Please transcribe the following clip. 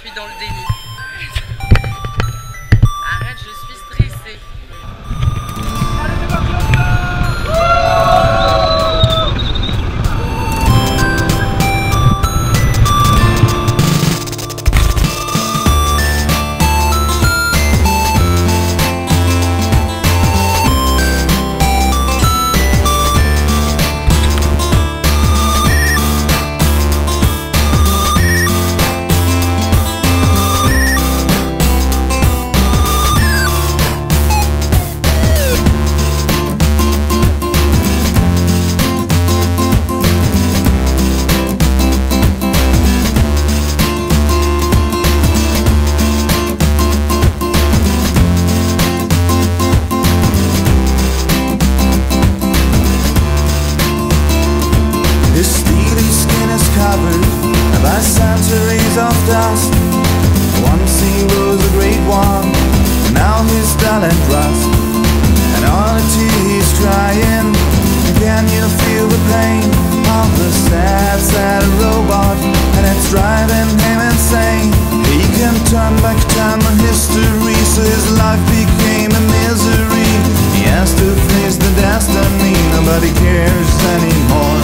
suis dans le déni. Arrête, je suis stressée. By centuries of dust. Once he was a great one, now he's dull and rust. And all the tears he's crying, can you feel the pain of the sad, sad robot? And it's driving him insane. He can turn back time and history, so his life became a misery. He has to face the destiny, nobody cares anymore.